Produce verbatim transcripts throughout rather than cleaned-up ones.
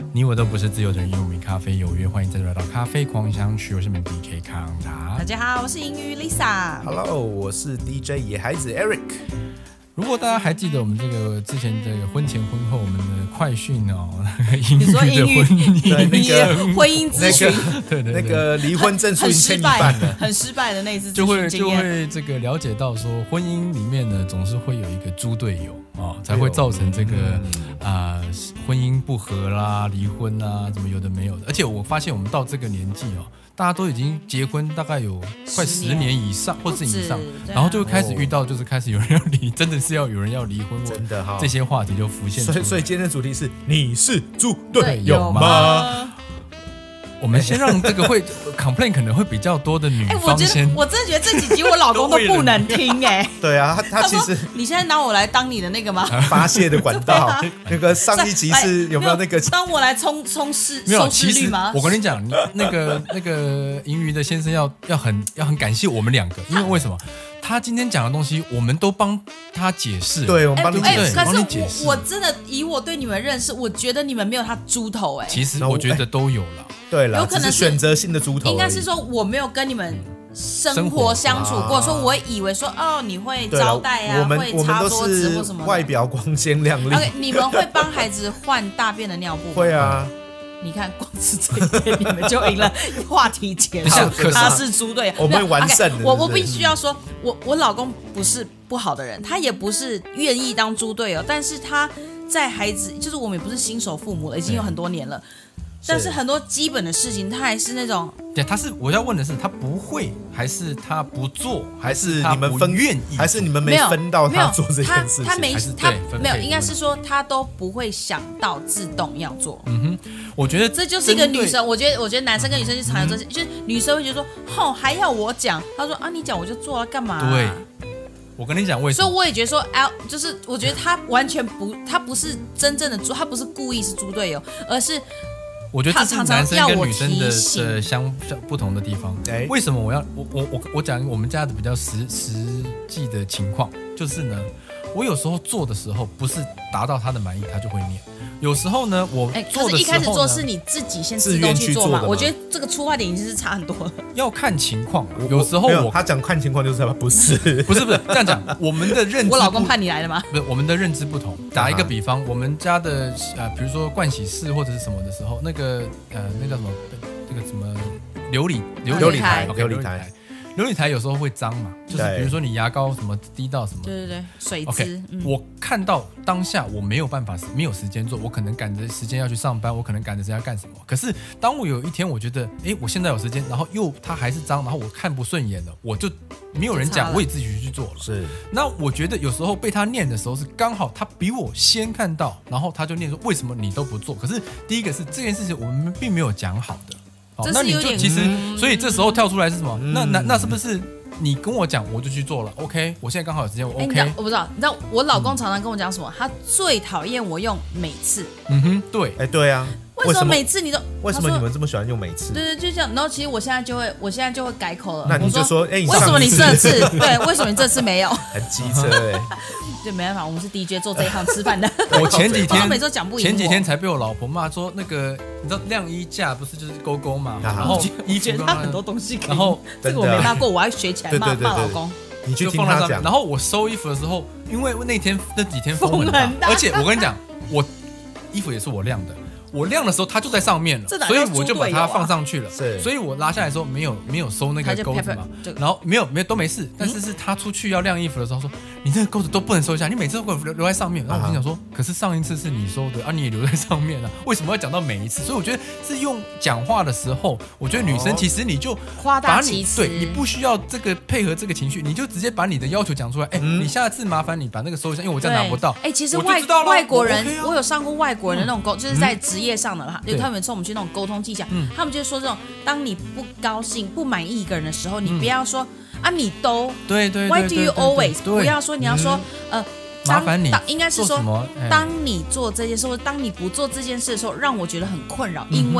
你我都不是自由的人，因为我们咖啡有约，欢迎再度来到咖啡狂想曲，我是你们 D J 康达。 大家好，我是银鱼 Lisa。Hello， 我是 D J 野孩子 Eric。 如果大家还记得我们这个之前这个婚前婚后我们的快讯哦， 你说英语对那个婚姻咨询， 对对对， 那个离婚证书已经签一半了， 很失败的那一次就会就会这个了解到说，婚姻里面呢总是会有一个猪队友啊、哦，才会造成这个啊、呃、婚姻不和啦、离婚啦，怎么有的没有的。而且我发现我们到这个年纪哦。大家都已经结婚大概有快十年以上，或是以上，然后就开始遇到，就是开始有人要离，真的是要有人要离婚， 真的哈、哦， 这些话题就浮现出来。 所以，所以今天的主题是：你是猪队友吗？ 我们先让这个会 complain 可能会比较多的女方先、欸、 我, 我真的觉得这几集我老公都不能听哎、欸。 对啊，他他其实你现在拿我来当你的那个吗？ 发泄的管道。啊、那个上一集是有没有那个当我来冲冲市没有收视率吗？ 我跟你讲，那个那个银鱼的先生要要很要很感谢我们两个，因为为什么？他今天讲的东西，我们都帮他解释。 对，我们帮你解释。 可是 我, 我真的以我对你们认识，我觉得你们没有他猪头哎、欸。 其实我觉得都有了。 对了， 有可能是选择性的猪头。 应该是说我没有跟你们生活相处过，说我以为说哦你会招待啊，会擦桌子或什么的。 外表光鲜亮丽。 Okay, 你们会帮孩子换大便的尿布吗？ 会啊。 你看，光是这一点你们就赢了话题解套。他是猪队友， 我们完胜了。 Okay, 我我必须要说，我我老公不是不好的人，他也不是愿意当猪队友，但是他在孩子，就是我们也不是新手父母了，已经有很多年了。但是很多基本的事情，他还是那种。 对，他是我要问的是，他不会，还是他不做， 还是你们分愿意， 还是你们没分到他做这件事情？ 他他没他没有，应该是说他都不会想到自动要做。 嗯哼，我觉得这就是一个女生。我觉得我觉得男生跟女生就常有这些，嗯、就是女生会觉得说，吼还要我讲，他说啊你讲我就做啊，干嘛、啊？ 对。我跟你讲为什么？ 所以我也觉得说，哎，就是我觉得他完全不，他不是真正的猪，他不是故意是猪队友，而是。 我觉得这是男生跟女生 的, 的相不同的地方。 欸、 为什么我要我我我我讲我们家的比较实实际的情况，就是呢，我有时候做的时候不是达到他的满意，他就会念。有时候呢，我做的时候呢、欸、可是一开始做是你自己先自动去做嘛？我觉得这个出发点已经是差很多了。 要看情况，有时候我他讲看情况就是他不是不是不是这样讲，我们的认知我老公盼你来了吗？ 不是，我们的认知不同。打一个比方，我们家的呃，比如说盥洗室或者是什么的时候，那个呃，那叫什么？那个什么琉璃琉璃台， 琉璃台。琉璃台有时候会脏嘛，就是比如说你牙膏什么滴到什么， 对对对，水渍。 Okay, 嗯、我看到当下我没有办法，没有时间做，我可能赶着时间要去上班，我可能赶着时间要干什么。可是当我有一天我觉得，哎，我现在有时间，然后又它还是脏，然后我看不顺眼了，我就没有人讲，我也自己去做了。 是。 那我觉得有时候被他念的时候是刚好他比我先看到，然后他就念说为什么你都不做？可是第一个是这件事情我们并没有讲好的。哦、那你就其实，所以这时候跳出来是什么？嗯、那那那是不是你跟我讲，我就去做了 ？OK， 我现在刚好有时间，我 OK、欸。 我不知道，你知道我老公常常跟我讲什么？他最讨厌我用每次。 嗯哼，对， 哎、欸，对啊。 为什么每次你都？ 为什么你们这么喜欢用每次？ 对对，就这样。然后其实我现在就会，我现在就会改口了。 那你就说，哎、欸， 为什么你这次对？为什么你这次没有？ 很机车哎、欸。 对，没办法，我们是 D J 做这一行吃饭的。 我前几天每周讲不赢我。 前几天才被我老婆骂说，那个你知道晾衣架不是就是勾勾嘛？然后衣服他很多东西可以。 然后这个我没骂过，我还学起来骂骂老公。 你去听他讲。 然后我收衣服的时候，因为那天那几天风很大，而且我跟你讲，我衣服也是我晾的。我晾的时候，它就在上面了，所以我就把它放上去了。所以我拉下来的时候没有没有收那个钩子嘛，然后没有没有都没事。但是是他出去要晾衣服的时候说，你这个钩子都不能收下，你每次都给我留留在上面。然后我心想说，可是上一次是你收的啊，你也留在上面啊，为什么要讲到每一次？所以我觉得是用讲话的时候，我觉得女生其实你就夸大其词， 对你不需要这个配合这个情绪，你就直接把你的要求讲出来。哎，你下次麻烦你把那个收一下，因为我这样拿不到。 哎，其实外外国人，我有上过外国人的那种沟，就是在职业上的啦。他们送我们去那种沟通技巧，嗯、他们就说这种，当你不高兴、不满意一个人的时候，你不要说、嗯、啊，你都对对 ，Why do you always？ 不要说，你要说、嗯、呃， 麻烦你， 应该是说，当你做这件事，或者当你不做这件事的时候，让我觉得很困扰，嗯、因为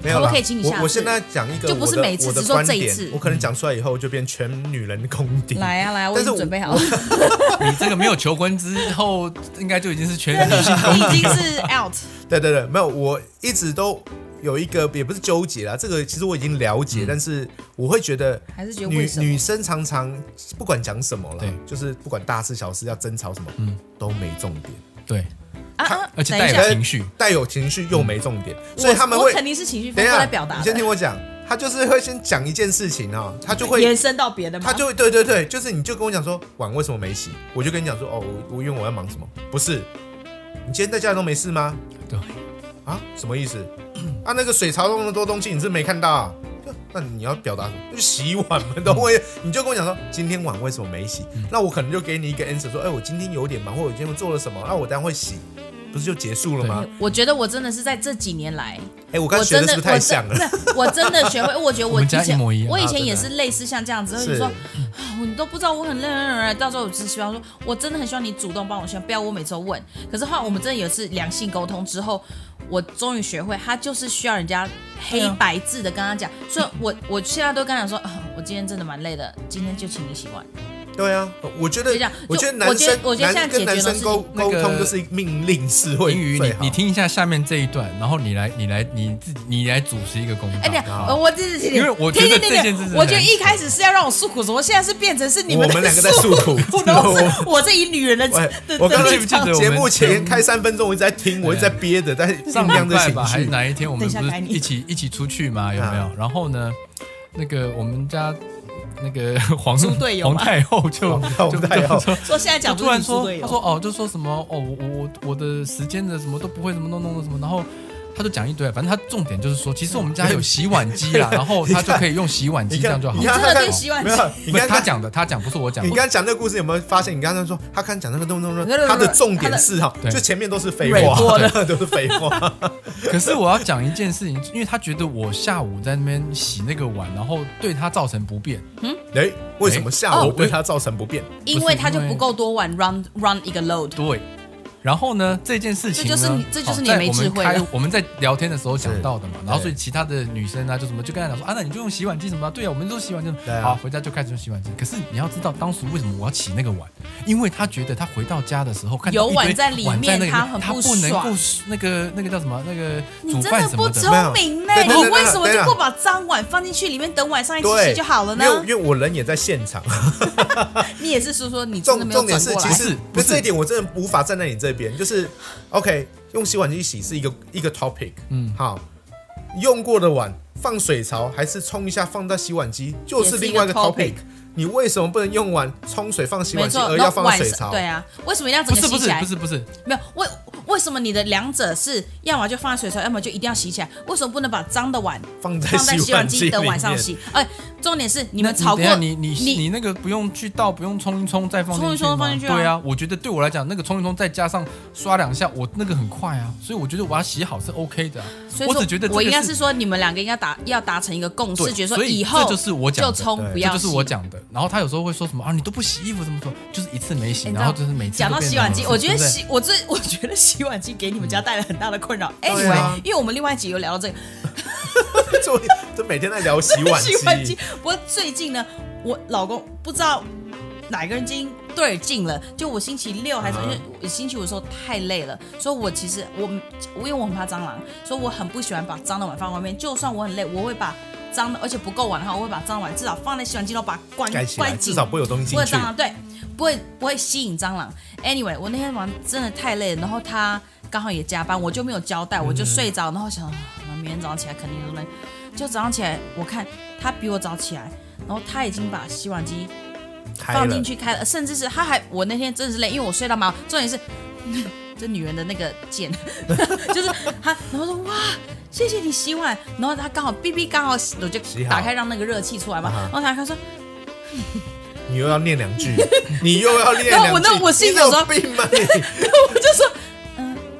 没有啦， 可不可以请你下次？ 我我现在讲一个就不是每次只说这一次， 我可能讲出来以后就变全女人公敌。 来啊来啊，我已经准备好了。 你这个没有求婚之后，应该就已经是全女性公敌， 已经是 out。 对对对，没有，我一直都有一个也不是纠结啦，这个其实我已经了解，嗯、但是我会觉得还是觉得女女生常常不管讲什么啦，就是不管大事小事要争吵什么，嗯，都没重点。 对。 啊、 而且带有情绪， 带有情绪又没重点，嗯、所以他们会我肯定是情绪丰富在表达。 你先听我讲，他就是会先讲一件事情啊，他就会延伸到别的吗？ 他就会对对对，就是你就跟我讲说碗为什么没洗，我就跟你讲说哦，我因为我要忙什么，不是，你今天在家里都没事吗？ 对， 啊，什么意思？啊，那个水槽那么多东西，你是没看到啊？那你要表达什么？就洗碗嘛，都会，你就跟我讲说今天碗为什么没洗？嗯、那我可能就给你一个 answer 说，哎、欸，我今天有点忙，或者我今天做了什么，那我当然会洗。不是就结束了吗？ 我觉得我真的是在这几年来， 哎、欸，我刚学的是不是太像了？ 我真的学会，我觉得我以前我我以前也是类似像这样子，你说你都不知道我很累，到时候我只希望说，我真的很希望你主动帮我选，不要我每次都问。可是后来我们真的有一次良性沟通之后，我终于学会，他就是需要人家黑白字的跟他讲，所以我我现在都跟他讲说，啊，我今天真的蛮累的，今天就请你洗碗。 对啊，我觉得，我觉得男生， 我觉得男跟男生沟沟通就是命令式会最好。 你你听一下下面这一段，然后你来你来你自己你来主持一个公道。 哎，对，我自己， 因为我觉得这件事， 我觉得一开始是要让我诉苦，怎么现在是变成是你们我们两个在诉苦， 我这以女人的， 我刚刚节目前开三分钟，我一直在听，我一直在憋着，在上量这情绪。 还是哪一天我们不是一起一起出去吗？有没有？然后呢，那个我们家。那个皇皇太后就就太后说现在讲突然说，他说哦，就说什么哦，我我我的时间的什么都不会，什么弄弄的什么，然后他就讲一堆，反正他重点就是说，其实我们家有洗碗机啦，然后他就可以用洗碗机这样就好。 你真的对洗碗机？ 不是他讲的，他讲不是我讲。 你刚刚讲那个故事有没有发现？你刚刚说他刚讲那个动动动，他的重点是哈，就前面都是废话，都是废话。 可是我要讲一件事情，因为他觉得我下午在那边洗那个碗，然后对他造成不便。 嗯，哎，为什么下午对他造成不便？ 因为他就不够多碗 run run 一个 load。 对。然后呢，这件事情呢， 这就是你，这就是你没智慧了。 我们开我们在聊天的时候讲到的嘛，然后所以其他的女生啊，就什么就跟他讲说啊，那你就用洗碗机什么？对啊，我们都洗碗机。好，回家就开始用洗碗机。可是你要知道，当初为什么我要洗那个碗？因为他觉得他回到家的时候看到有碗在里面，他很不爽。他不能够那个那个叫什么那个煮饭什么的。 你真的不聪明呢！你为什么就不把脏碗放进去里面，等晚上一起洗就好了呢？ 因为我人也在现场。 你也是说说你真的没有转过来？ 重点是，其实不是这一点，我真的无法站在你这边，就是。OK， 用洗碗机洗是一个一个 topic， 嗯，好，用过的碗放水槽还是冲一下放到洗碗机，就是另外一个 topic。你为什么不能用碗冲水放洗碗机，而要放水槽？ 对啊，为什么一定要整个洗起来？ 不是不是不是不是， 没有为为什么你的两者是要么就放在水槽，要么就一定要洗起来？为什么不能把脏的碗放在洗碗机等晚上洗？哎，重点是你们吵过， 你你你你那个不用去倒，不用冲一冲再放进去，冲一冲放进去。对啊，我觉得对我来讲，那个冲一冲再加上刷两下，我那个很快啊，所以我觉得我要洗好是 OK 的。 所以我只觉得我应该是说，你们两个应该达要达成一个共识，觉得说以后这就是我讲的， 就冲不要洗， 这就是我讲的。然后他有时候会说什么啊，你都不洗衣服，怎么说？就是一次没洗，然后就是每次讲到洗碗机，我觉得洗我最我觉得洗碗机给你们家带来很大的困扰。Anyway，因为我们另外一集有聊到这个， 就每天在聊洗碗机。 洗碗机。不过最近呢，我老公不知道哪个人精对耳进了，就我星期六还是因为星期五的时候太累了，所以我其实我因为我很怕蟑螂，所以我很不喜欢把脏的碗放外面。就算我很累，我会把脏的，而且不够碗的话，我会把脏碗至少放在洗碗机，然后把它关关紧， 至少不会有东西进去， 不会蟑螂，对，不会不会吸引蟑螂。Anyway， 我那天晚上真的太累了，然后他刚好也加班，我就没有交代，我就睡着，然后想，明天早上起来肯定都累。就早上起来，我看他比我早起来，然后他已经把洗碗机放进去开了，甚至是他还我那天真的是累，因为我睡到毛。重点是这女人的那个贱，就是他，然后说哇，谢谢你洗碗，然后他刚好哔哔刚好我就打开让那个热气出来嘛，然后他他说。 你又要念两句，你又要念两句， 我那我心里有时候病吗你？ 我就说，嗯、呃，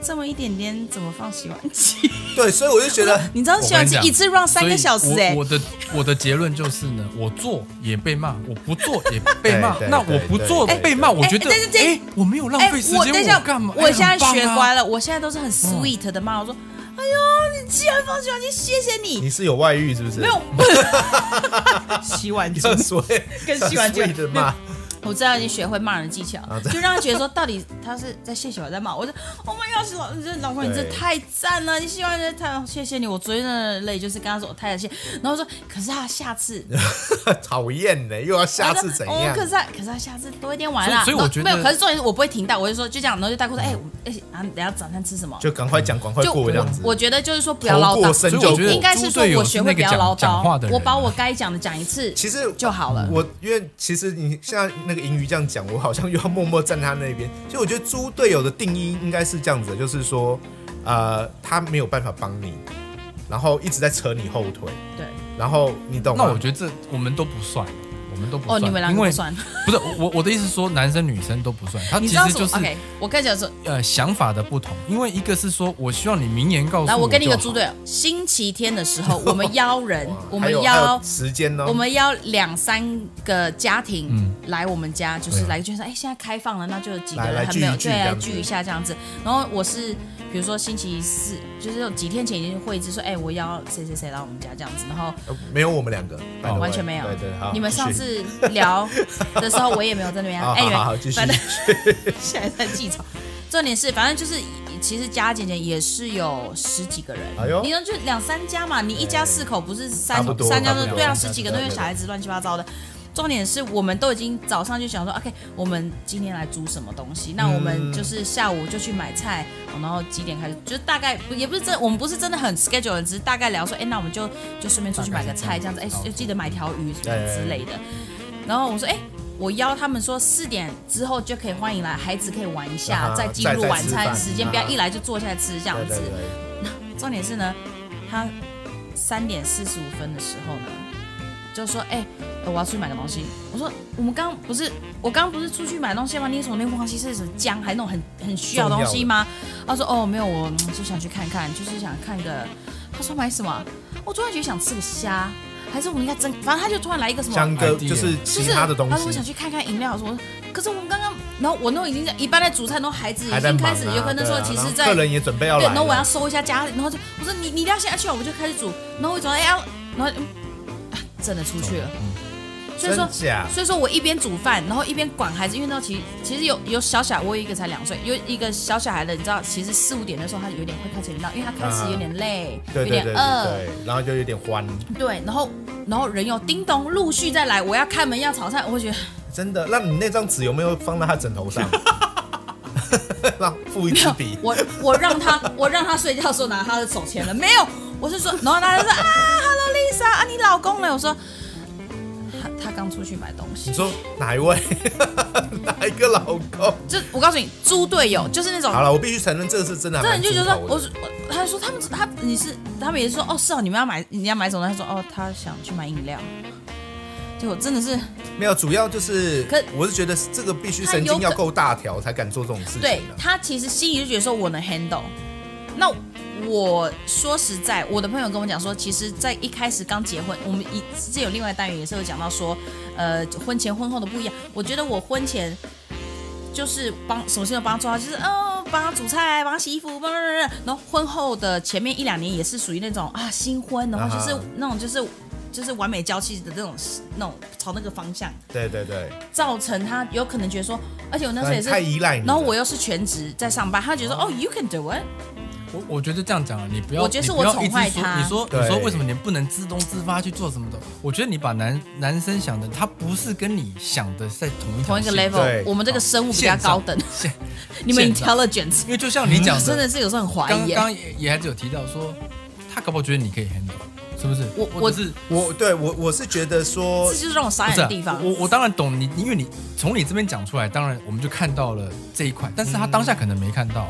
这么一点点，怎么放洗碗机？ 对，所以我就觉得， 你知道洗碗机一次 run 三个小时哎、欸。 我的我的结论就是呢，我做也被骂，我不做也被骂。那我不做被骂，我觉得哎，我没有浪费时间，我干嘛？ 我现在学乖了，我现在都是很 sweet 的骂，我说，哎呦，你既然放洗碗机，谢谢你。 你是有外遇是不是？ 没有，洗碗机跟洗碗机的骂。 我知道已经学会骂人技巧，啊、就让他觉得说，到底他是在谢谢我在骂我。说 ，Oh my god， 老这老公你这太赞了，你喜欢这太谢谢你。我昨天的累就是跟他说我太谢，然后说可是他下次讨厌呢，又要下次怎样？ 哦，可是他可是他下次多一点玩啦。 所以我觉得没有，可是重点是我不会停带，我就说就这样，然后就带过说，哎哎啊，等下早餐吃什么？ 就赶快讲，赶快过这样子。 我觉得就是说不要唠叨， 所以我觉得应该是说我学会不要唠叨，我把我该讲的讲一次， 其实就好了。 我因为其实你现在那个银鱼这样讲。我好像又要默默站他那边，其实我觉得猪队友的定义应该是这样子的，就是说，呃，他没有办法帮你，然后一直在扯你后腿， 对， 然后你懂吗？ 那我觉得这我们都不算，我们都不算， 哦，你们两个不算， 不是我我的意思是说，男生女生都不算，他其实就是 OK， 我跟你讲说， 呃，想法的不同，因为一个是说我希望你明言告诉我， 来，我给你一个猪队友，星期天的时候，我们邀人，我们邀时间呢， 我们邀两三个家庭来我们家，就是来就是说，哎，现在开放了，那就有几个人还没有，对，来聚一下这样子。然后我是比如说星期四，就是几天前已经会知说，哎，我邀谁谁谁来我们家这样子，然后没有我们两个， 完全没有， 对对，好， 你们上次聊的时候，我也没有在那边。 哎， 反正现在在记仇。重点是，反正就是，其实加减减也是有十几个人。哎呦，你能就两三家嘛？你一家四口不是三三家都对啊，十几个都有小孩子乱七八糟的。重点是我们都已经早上就想说 ，OK， 我们今天来煮什么东西？那我们就是下午就去买菜，然后几点开始？就大概也不是真，我们不是真的很 schedule， 只是大概聊说，哎，那我们就就顺便出去买个菜这样子，哎，就记得买条鱼什么之类的。然后我说，哎。我邀他们说四点之后就可以欢迎来，孩子可以玩一下，啊、再进入晚餐时间，不要一来就坐下来吃这样子。对对对，重点是呢，他三点四十五分的时候呢，就说：“哎、欸，我要出去买个东西。”我说：“我们刚刚不是我刚刚不是出去买东西吗？你什么那东西是什么姜，还那种很很需要的东西吗？”他说：“哦，没有，我就想去看看，就是想看个。”他说：“买什么？”我突然觉得想吃个虾。还是我们应该真，反正他就突然来一个什么， 香哥就是其他的东西。 他说我想去看看饮料，说可是我们刚刚，然后我那已经在一般在煮菜，然后孩子已经开始，有可能说其实在客人也准备要来， 然后我要收一下家，然后就我说你你一定要现在去，我们就开始煮，然后我转哎呀，然后啊真的出去了。所以说，所以说我一边煮饭，然后一边管孩子，因为那其实其实有有小小，我有一个才两岁，有一个小小孩的，你知道，其实四五点的时候他有点会开始闹，因为他开始有点累， 啊、有点饿， 对，然后就有点欢， 对，然后然后人又叮咚陆续再来，我要开门要炒菜，我会觉得真的，那你那张纸有没有放在他枕头上？让付一支笔， 我我让他我让他睡觉的时候拿他的手签了，没有，我是说，然后他就说啊 ，Hello Lisa 啊，你老公呢？我说。他他刚出去买东西。 你说哪一位？哪一个老公？ 就我告诉你，猪队友就是那种。 好了，我必须承认这个是真的。 真的就觉得说，我我他说他们他你是他们也是说哦是哦，你们要买你要买什么？他说哦他想去买饮料。就我真的是没有，主要就是可我是觉得这个必须神经要够大条才敢做这种事情。 对他其实心里就觉得说我能 handle。那我说实在，我的朋友跟我讲说，其实，在一开始刚结婚，我们一之前有另外单元也是有讲到说，呃，婚前婚后的不一样。我觉得我婚前就是帮，首先要帮他做好，就是哦，帮他煮菜，帮他洗衣服，帮然后婚后的前面一两年也是属于那种啊新婚，然后就是那种就是就是完美娇妻的那种那种朝那个方向。 对对对， 造成他有可能觉得说，而且我那时候也是太依赖你， 然后我又是全职在上班，他觉得说哦 ，you can do it。 我我觉得这样讲啊，你不要， 我觉得是我宠坏他。 你说你说为什么你不能自动自发去做什么的？我觉得你把男男生想的，他不是跟你想的在同一同一个 level。我们这个生物比较高等，你们 intelligence。 因为就像你讲的， 真的是有时候很怀疑。 刚刚也还是有提到说，他搞不好觉得你可以 handle， 是不是？ 我我是我对我我是觉得说， 这就是让我傻眼的地方。 我我当然懂你，因为你从你这边讲出来，当然我们就看到了这一块，但是他当下可能没看到啊。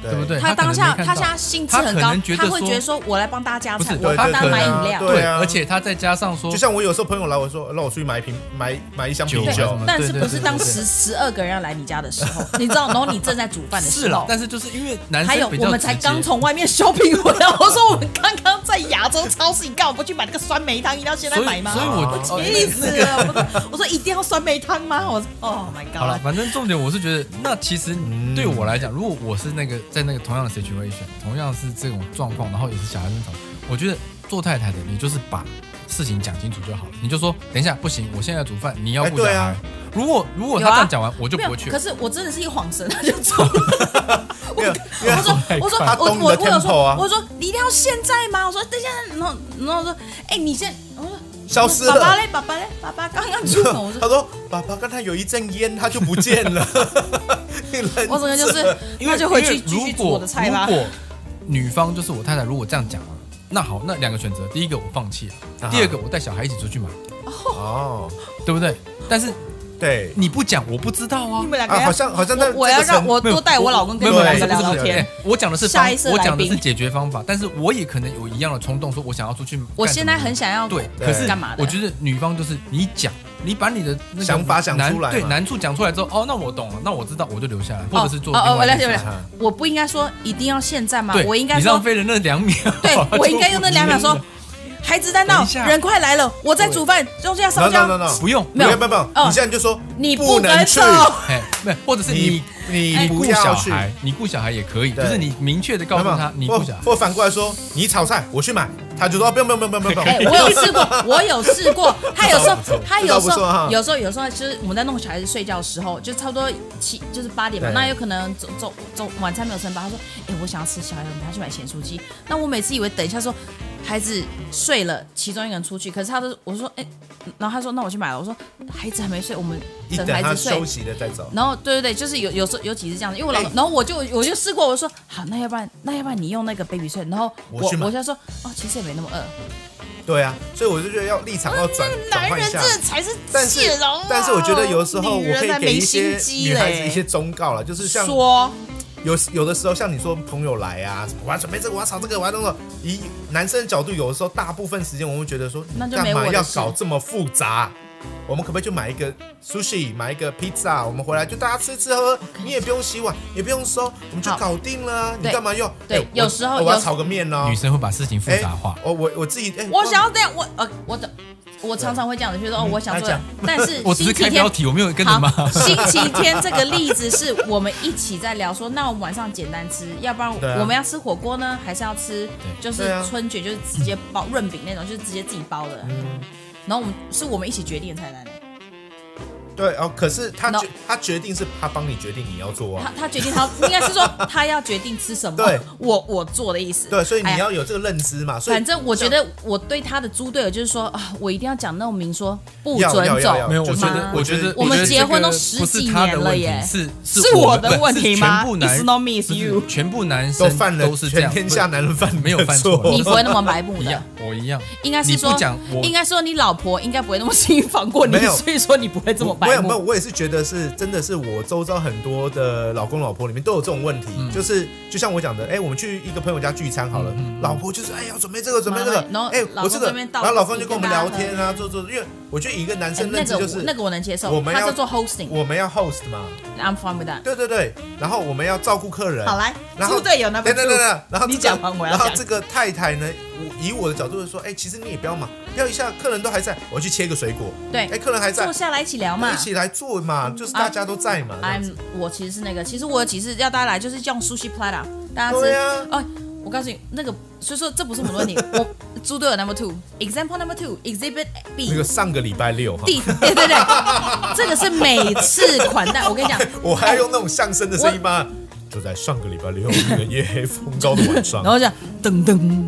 对不对？ 他当下他现在兴致很高，他会觉得说我来帮大家加菜，我帮大家买饮料， 对，而且他再加上说， 就像我有时候朋友来，我说让我出去买一瓶买买一箱啤酒， 但是不是当十十二个人要来你家的时候，你知道，然后你正在煮饭的时候， 但是就是因为男生还有我们才刚从外面 shopping 回来，我说我们刚刚在亚洲超市，你干嘛不去买那个酸梅汤？一定要现在买吗？ 所以我气死了！我说一定要酸梅汤吗？我说 Oh my God！ 好了，反正重点我是觉得，那其实对我来讲，如果我是那个在那个同样的 situation， 同样是这种状况，然后也是小孩子吵，我觉得做太太的你就是把事情讲清楚就好了，你就说等一下不行，我现在煮饭，你要顾小孩。啊、如果如果他这样讲完，我就不会去。 可是我真的是一晃神，他就走了。我我说我说我我我有说我说你一定要现在吗？我说等一下，然后然后说哎、欸、你先，我说消失了。 爸爸嘞，爸爸嘞，爸爸刚刚出门。我说他说爸爸刚才有一阵烟，他就不见了。 我整个就是那就回去继续煮我的菜吧。 如果女方就是我太太，如果这样讲了，那好，那两个选择，第一个我放弃了，第二个我带小孩一起出去买。哦，对不对？但是。 对， 你不讲我不知道啊。 你们两个好像好像在我要让我多带我老公跟你们两个聊聊天。 我讲的是我讲的是解决方法，但是我也可能有一样的冲动，说我想要出去。 我现在很想要对，可是干嘛的？ 我觉得女方就是你讲，你把你的想法讲出来， 对难处讲出来之后，哦，那我懂了，那我知道，我就留下来，或者是做。哦， 我了解了。我不应该说一定要现在吗？我应该你浪费了那两秒。 对，我应该用那两秒说。孩子在闹，人快来了，我在煮饭，中间要烧焦。 不用， 没有，没有，没有。你现在就说你不能去， 没，或者是你你你顾小孩，你顾小孩也可以，就是你明确的告诉他你顾小孩。 或反过来说，你炒菜，我去买，他就说不用不用不用不用不用。 我有试过，我有试过。他有时候，他有时候，有时候有时候就是我们在弄小孩子睡觉的时候，就差不多七就是八点嘛，那有可能中中中晚餐没有吃饱，他说，哎，我想要吃宵夜，他去买咸酥鸡。那我每次以为等一下说。孩子睡了，其中一个人出去，可是他都我说哎、欸，然后他说那我去买了，我说孩子还没睡，我们等孩子睡休息了再走。 然后对对对，就是有有时候有几次这样子，因为我老、欸、然后我就我就试过，我说好，那要不然那要不然你用那个 baby 睡，然后我我就说哦，其实也没那么饿。 对啊，所以我就觉得要立场要转转换一下， 男人这才是但是但是我觉得有时候我可以给一些女孩子一些忠告了，就是像说。 有有的时候，像你说朋友来啊，我要准备这个，我要炒这个，我要弄个。以男生的角度，有的时候大部分时间我们会觉得说，干嘛要搞这么复杂？我们可不可以就买一个 sushi， 买一个 pizza， 我们回来就大家吃吃喝喝，你也不用洗碗，也不用收，我们就搞定了、啊。你干嘛用？ 对，欸、有时候我要炒个面哦。 女生会把事情复杂化。 我、欸、我我自己，欸、 我想要这样，我呃我的。我常常会这样的，就是说哦，我想做，但是我只是开标题，我没有跟你骂。 星期天这个例子是我们一起在聊说，那我们晚上简单吃，要不然我们要吃火锅呢，还是要吃就是春卷，就是直接包润饼那种，就是直接自己包的。嗯，然后我们是我们一起决定的菜单。 对哦，可是他决他决定是他帮你决定你要做啊， 他他决定他应该是说他要决定吃什么， 对， 我我做的意思， 对，所以你要有这个认知嘛。所以反正我觉得我对他的猪队友就是说啊，我一定要讲那种明说不准走， 没有，我觉得我觉得我们结婚都十几年了耶， 是是我的问题吗？ 全部男 It's not me, it's you， 全部男生都犯了， 都是这样， 全天下男人犯没有犯错， 你不会那么白目的， 我一样， 应该是说应该说你老婆应该不会那么轻易放过你，所以说你不会这么白目。 没有没有，我也是觉得。觉得是真的是我周遭很多的老公老婆里面都有这种问题，嗯、就是就像我讲的，哎、欸，我们去一个朋友家聚餐好了，嗯、老婆就是哎要准备这个准备这个，哎、欸，我这个，然后老公就跟我们聊天啊，做做，因为我觉得一个男生认知就是、欸、 那个、那个我能接受， 我们要他叫做 hosting， 我们要 host 嘛 ，I'm fine with that。 对对对，然后我们要照顾客人， 好来，猪队友那边， 对对对，然后你讲完我要讲，然后这个太太呢，以我的角度是说，哎、欸，其实你也不要忙，不要一下客人都还在，我去切个水果， 对， 哎、欸，客人还在， 坐下来一起聊嘛， 一起来做嘛，就是大家都在嘛。 I'm 我其实是那个，其实我其实要大家来就是叫 sushi platter， 大家吃。 对啊。 哦，我告诉你，那个所以说这不是我们的问题。我猪队友 number two，example number two，exhibit B。 那个上个礼拜六哈。 第对对对，这个是每次款待。我跟你讲， 我还要用那种相声的声音吗？就在上个礼拜六那个夜黑风高的晚上， 然后这样噔噔，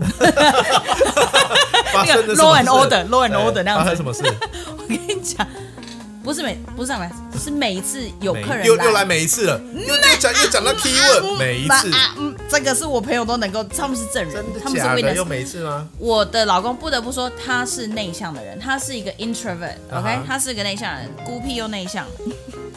发生的 law and order，law and order 那样子。 发生什么事？ 我跟你讲。不是每不是上来，是每一次有客人又又来每一次了，又又讲又讲到 keyword， 每一次啊，嗯，这个是我朋友都能够，他们是证人，他们是 witness， 又每一次吗？ 我的老公不得不说，他是内向的人，他是一个 introvert，OK，、okay? 他是一个内向人，孤僻又内向，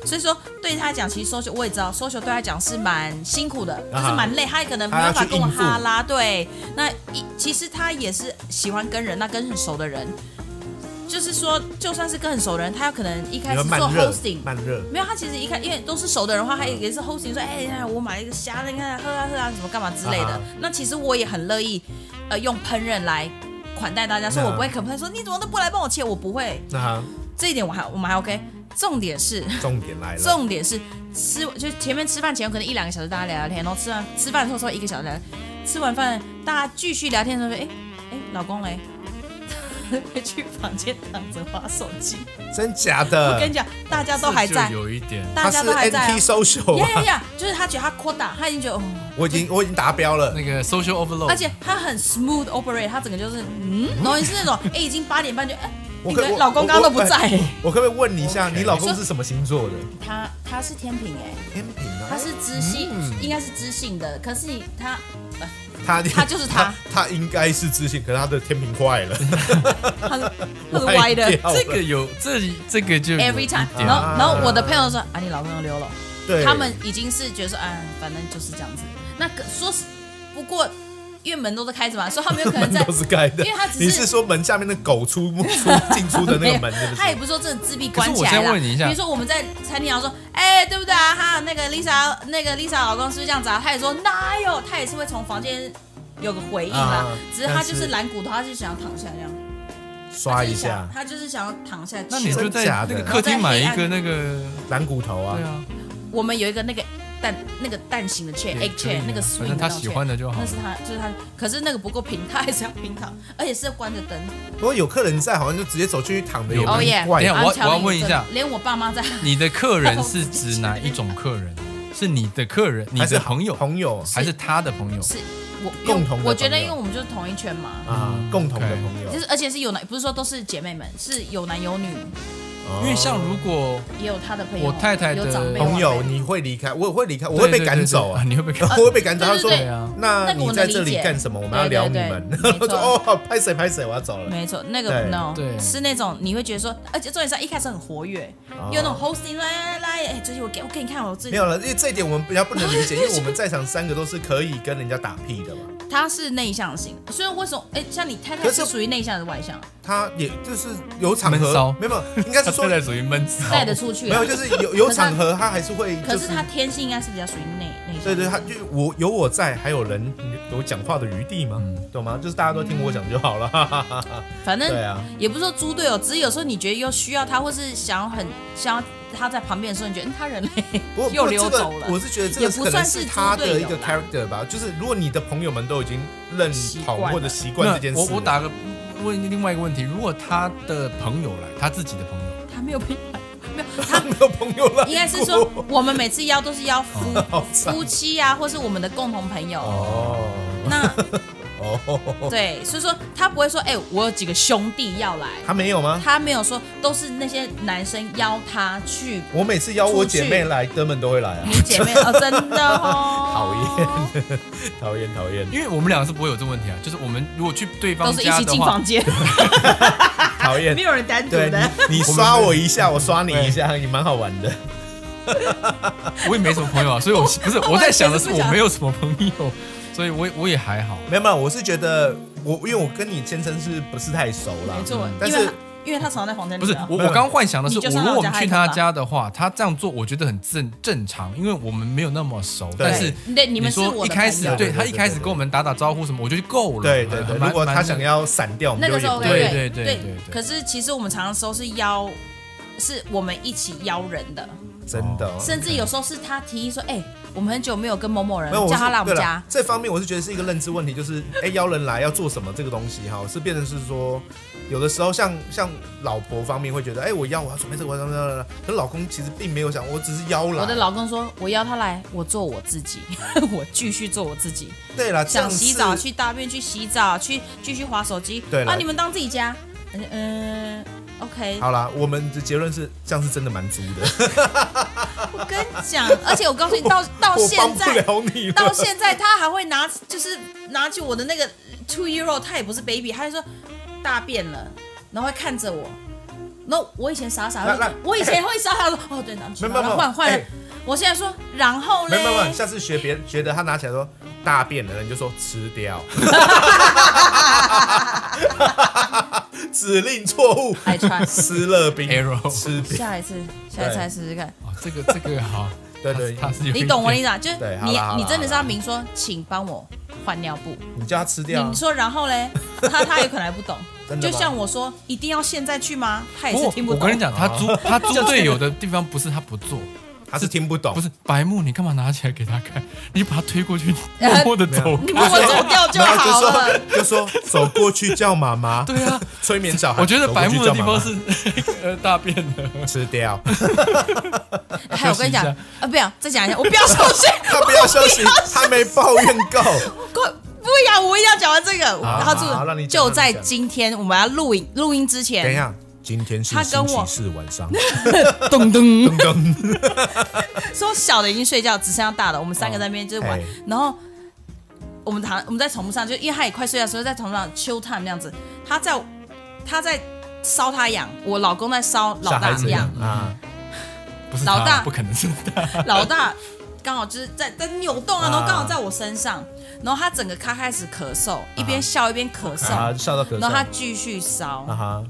所以说对他讲，其实 social 我也知道 social 对他讲是蛮辛苦的，就是蛮累，他可能没办法跟我哈拉。对，那其实他也是喜欢跟人，那跟很熟的人。就是说，就算是跟很熟的人，他有可能一开始做 hosting， 慢热， 没有，他其实一开因为都是熟的人的话，他也是 hosting 说，哎、欸，我买一个虾，你看喝啊喝啊，什么干嘛之类的。啊、那其实我也很乐意，呃，用烹饪来款待大家，所以我不会 complain 说你怎么都不来帮我切，我不会。啊、这一点我还我们还 OK。重点是， 重点来了， 重点是吃，就前面吃饭前可能一两个小时大家聊聊天，然后吃完吃饭的时候稍微一个小时聊，吃完饭大家继续聊天的时候，哎、欸、哎、欸，老公嘞。会去房间躺着滑手机， 真假的？ 我跟你讲，大家都还在， 有一点， 大家都还在、哦。 他是 N T social， 呀呀呀，就是他觉得他扩大，他已经觉得，哦， 我已经我已经达标了， 那个 social overload， 而且他很 smooth operate， 他整个就是，嗯，然后是那种，哎，已经八点半就，哎，你的老公刚刚都不在。 我可不可以问你一下，你老公是什么星座的？ 他他是天秤哎， 天秤啊， 他是知性，应该是知性的，可是他。 他他就是他， 他, 他应该是知性，可是他的天平坏了， 他是他是歪的。 这个有这这个就 every time， 然后然后我的朋友说啊，你老公又溜了， 对， 他们已经是觉得说，啊，反正就是这样子。那说是不过。因为门都是开着嘛，所以他们有可能在门都是开的。 因为他只是你是说门下面的狗出出进出的那个门，是不是？ 他也不是说真的自闭关起来了。我先问你一下， 比如说我们在餐厅，然后说，哎、欸，对不对啊？哈，那个 Lisa， 那个 Lisa 老公是不是这样子啊？他也说哪有，他也是会从房间有个回应啦。啊、只是他就是懒骨头，他就想要躺下这样。 刷一下， 他就是想要躺下去。 那你就在那个客厅买一个那个懒骨头啊。 对啊， 我们有一个那个。蛋那个蛋形的 chair egg chair 那个 swing 的 chair， 他喜欢的就好。 那是他，就是他。可是那个不够平，他还是要平躺，而且是要关着灯。 不过有客人在，好像就直接走进去躺的有哦耶！ 等一下，我我要问一下， 连我爸妈在。 你的客人是指哪一种客人？是你的客人，你的朋友， 朋友还是他的朋友？ 是我共同的。 我觉得，因为我们就是同一圈嘛。 啊，共同的朋友。 就是而且是有男，不是说都是姐妹们，是有男有女。 因为像如果也有他的朋友， 我太太的朋友，你会离开，我也会离开，我会被赶走啊！ 你会被赶， 我会被赶走。他说：“ 那你在这里干什么？我们要聊你们。”我说：“哦，拍谁拍谁，我要走了。” 没错，那个 no， 是那种你会觉得说，而且重点是一开始很活跃，有那种 hosting 来来来，哎，最近我给我给你看我自己没有了，因为这一点我们比较不能理解，因为我们在场三个都是可以跟人家打屁的嘛。 他是内向型，所以为什么？哎，像你太太是属于内向还是外向？ 他也就是有场合，没有，应该是说太太属于闷骚， 带得出去。 没有，就是有有场合，他还是会。 可是他天性应该是比较属于内内向。 对对，他就我有我在，还有人有讲话的余地嘛，懂吗？就是大家都听我讲就好了。 反正对啊，也不是说猪队友，只是有时候你觉得又需要他，或是想要很想要他在旁边的时候，你觉得嗯他人类又溜走了。 我是觉得这个可能是他的一个 character 吧，就是如果你的朋友们都已经认同或者习惯这件事， 我我打个。问另外一个问题，如果他的朋友来，他自己的朋友， 他没有朋友来，没有， 他没有朋友来， 应该是说我们每次邀都是邀夫夫妻啊，或是我们的共同朋友。哦，那哦，对，所以说他不会说，哎、欸，我有几个兄弟要来， 他没有吗？ 他没有说，都是那些男生邀他去。 我每次邀我姐妹来，根本都会来啊。 你姐妹哦，真的哦， 讨厌，讨厌，讨厌。 因为我们两个是不会有这个问题啊，就是我们如果去对方家的话， 都是一起进房间， 讨厌， 没有人单独的。 你刷我一下，我刷你一下，也蛮好玩的。 我也没什么朋友啊，所以我不是我在想的是我没有什么朋友。所以我我也还好， 没有没有，我是觉得我因为我跟你先生是不是太熟了？ 没错， 但是因为他常常在房间里。 不是我我刚刚幻想的是，我如果我们去他家的话，他这样做我觉得很正正常，因为我们没有那么熟。但是你说一开始对他一开始跟我们打打招呼什么，我觉得够了。 对对对，如果他想要闪掉，我们就也对对对对。 可是其实我们常常说是邀，是我们一起邀人的。 真的， 甚至有时候是他提议说：“哎、欸，我们很久没有跟某某人，叫他来我们家。” 这方面我是觉得是一个认知问题，就是哎、欸，邀人来要做什么这个东西哈，是变成是说，有的时候像像老婆方面会觉得，哎、欸，我邀我要准备这个，我要准备这个，可是老公其实并没有想，我只是邀来。 我的老公说，我邀他来，我做我自己，我继续做我自己。 对啦， 想洗澡去大便去洗澡，去继续滑手机。 对啦， 啊，你们当自己家，嗯。OK， 好啦，我们的结论是这样是真的蛮足的。 我跟你讲，而且我告诉你，到到现在，到现在他还会拿，就是拿起我的那个 two year old， 他也不是 baby， 他就说大便了，然后会看着我， 那我以前傻傻的，我以前会傻傻说哦对，拿去换换了。我现在说然后嘞， 没有没有，下次学别人觉得他拿起来说大便了，你就说吃掉。指令错误，斯乐冰 ，arrow 吃饼。 下一次，下一次来试试看。 哦，这个这个好， 对对， 他是有你懂我的意思啊？就是你你真的是要明说，请帮我换尿布， 你叫他吃掉。 你说然后嘞，他他有可能还不懂。就像我说，一定要现在去吗？他也是听不懂。 我跟你讲，他猪他猪队友的地方不是他不做。 他是听不懂， 不是白目，你干嘛拿起来给他看？你把他推过去，默默的走， 你默默走掉就好了。 就说走过去叫妈妈。 对啊， 催眠小孩。 我觉得白目的地方是呃大便的吃掉。 还有我跟你讲，啊不要再讲一下，我不要休息， 他不要休息，他没抱怨够。 不要，我一定要讲完这个。然后就就在今天我们要录影录音之前， 等一下。今天是星期四晚上， 咚咚咚咚，说小的已经睡觉，只剩下大的，我们三个在那边就是玩，然后我们躺我们在床上，就因为他也快睡觉的时候，在床上秋探那样子，他在他在烧他痒，我老公在烧老大痒啊， 不是老大不可能是他， 老大刚好就是在在扭动啊，然后刚好在我身上，然后他整个他开始咳嗽，一边笑一边咳嗽， 笑到咳嗽， 然后他继续烧。